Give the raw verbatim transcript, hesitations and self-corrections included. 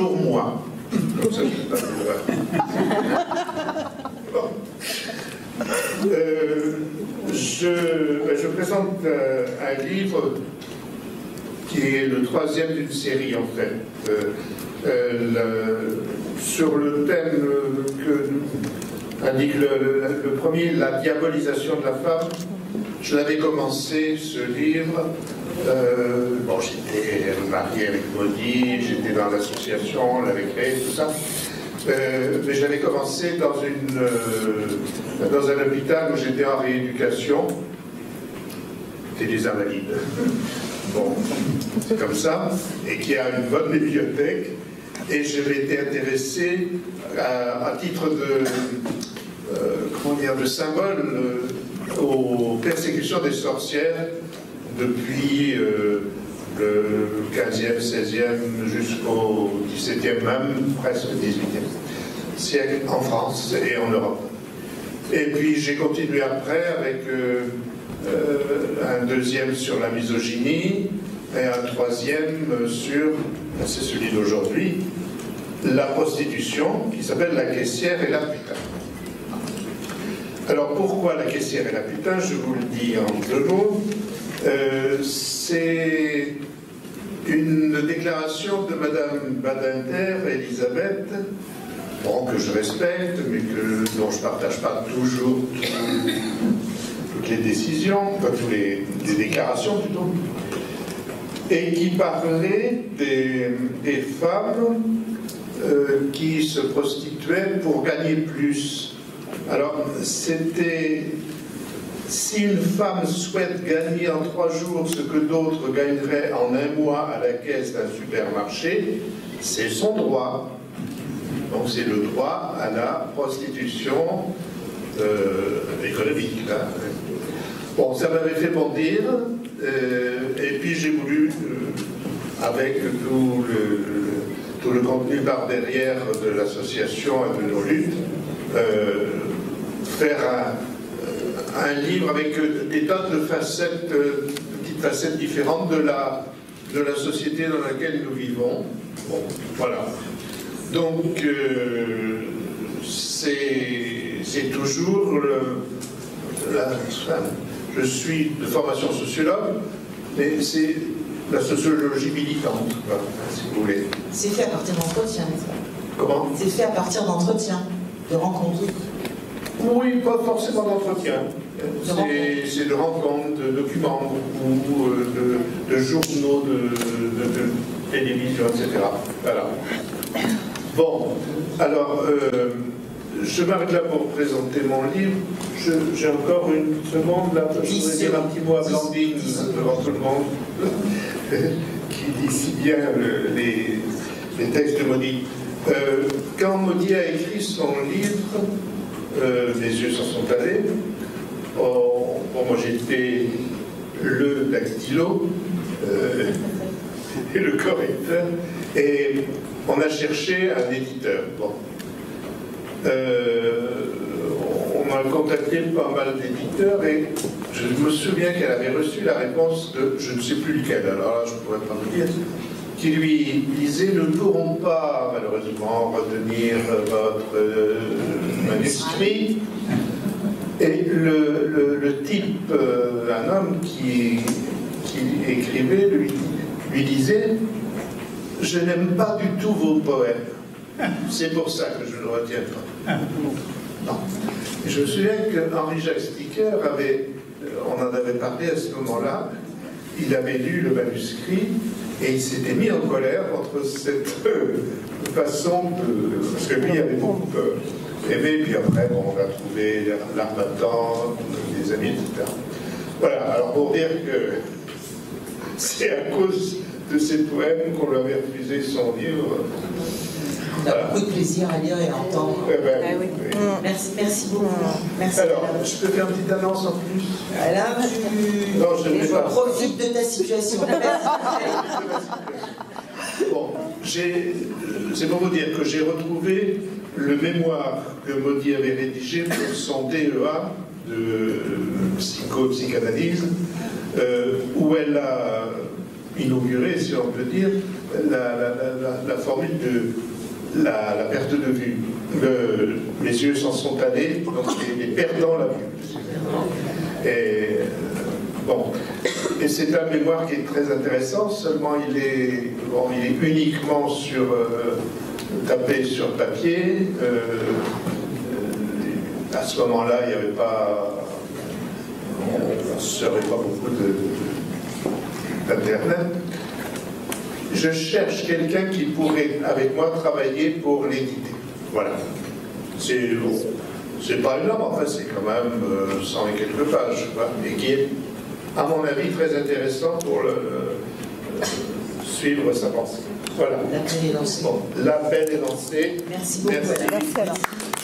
toujours moi. Comme ça, je sais pas. Bon. Euh, je, je présente euh, un livre qui est le troisième d'une série, en fait, euh, euh, le, sur le thème que indique le, le, le premier, la diabolisation de la femme. Je l'avais commencé, ce livre. Euh, bon, j'étais marié avec Maudit, j'étais dans l'association, on l'avait créé, tout ça. Euh, mais j'avais commencé dans, une, euh, dans un hôpital où j'étais en rééducation. C'était des invalides. Bon, c'est comme ça. Et qui a une bonne bibliothèque. Et j'avais été intéressé à, à titre de, euh, comment dire, de symbole euh, aux persécutions des sorcières depuis euh, le quinzième, seizième jusqu'au dix-septième, même presque dix-huitième siècle en France et en Europe. Et puis j'ai continué après avec euh, euh, un deuxième sur la misogynie et un troisième sur, c'est celui d'aujourd'hui, la prostitution, qui s'appelle La caissière et la putain. Alors pourquoi La caissière et la putain? Je vous le dis en deux mots. Euh, c'est une déclaration de Madame Badinter, Elisabeth, bon, que je respecte, mais que, dont je ne partage pas toujours tout, toutes les décisions, pas toutes les, les déclarations plutôt, et qui parlait des, des femmes euh, qui se prostituaient pour gagner plus. Alors, c'était... Si une femme souhaite gagner en trois jours ce que d'autres gagneraient en un mois à la caisse d'un supermarché, c'est son droit. Donc c'est le droit à la prostitution euh, économique. Là. Bon, ça m'avait fait bondir, euh, et puis j'ai voulu, euh, avec tout le, tout le contenu par derrière de l'association et de nos luttes, euh, faire un... un livre avec des tas de facettes, de petites facettes différentes de la, de la société dans laquelle nous vivons. Bon, voilà. Donc, euh, c'est toujours le, la, enfin, je suis de formation sociologue, mais c'est la sociologie militante, voilà, si vous voulez. C'est fait à partir d'entretiens, n'est-ce pas? Comment? C'est fait à partir d'entretiens, de rencontres. Oui, pas forcément d'entretien. C'est de rencontres, de documents ou de, de journaux, de, de, de télévision, et cetera. Voilà. Bon, alors, euh, je m'arrête là pour présenter mon livre. J'ai encore une seconde, là. Je voudrais dire un petit mot à Blandine, devant tout le monde, qui dit si bien le, les, les textes de Maudit. Euh, quand Maudit a écrit son livre, Euh, mes yeux s'en sont allés. Oh, bon, moi j'étais le dactylo euh, et le correcteur, et on a cherché un éditeur. Bon. Euh, on a contacté pas mal d'éditeurs et je me souviens qu'elle avait reçu la réponse de je ne sais plus lequel, alors là je ne pourrais pas vous dire, qui lui disait « Nous ne pourrons pas, malheureusement, retenir votre euh, manuscrit ». Et le, le, le type, euh, un homme qui, qui écrivait, lui, lui disait « Je n'aime pas du tout vos poèmes. C'est pour ça que je ne le retiens pas. » Non. Et je me souviens qu'Henri Jacques Sticker avait, on en avait parlé à ce moment-là, il avait lu le manuscrit, et il s'était mis en colère contre cette euh, façon de... Parce que lui avait beaucoup euh, aimé, puis après, bon, on a trouvé l'art battant, des amis, et cetera. Voilà, alors pour dire que c'est à cause de ces poèmes qu'on lui avait refusé son livre. On a voilà. beaucoup de plaisir à lire et à entendre. Eh ben, ah, oui. Oui. Merci, merci beaucoup. Merci. Alors, je peux faire une petite annonce en plus? Là, tu non, je ne vais pas. Profite de ta situation. Bon, c'est pour vous dire que j'ai retrouvé le mémoire que Maudit avait rédigé pour son D E A de psycho-psychanalyse, euh, où elle a inauguré, si on peut dire, la, la, la, la formule de la, la perte de vue. Le, les yeux s'en sont allés, donc les, les perdants la vue. Et, bon. Et c'est un mémoire qui est très intéressant, seulement il est, bon, il est uniquement sur, euh, tapé sur papier. Euh, euh, à ce moment-là, il n'y avait pas, on ne serait pas beaucoup d'Internet. Je cherche quelqu'un qui pourrait, avec moi, travailler pour l'éditer. Voilà. C'est c'est pas énorme, enfin, c'est quand même euh, cent et quelques pages, quoi, et qui est, à mon avis, très intéressant pour le, le, suivre sa pensée. Voilà. L'appel est lancé. Bon, l'appel est lancé. Merci beaucoup. Merci. Merci.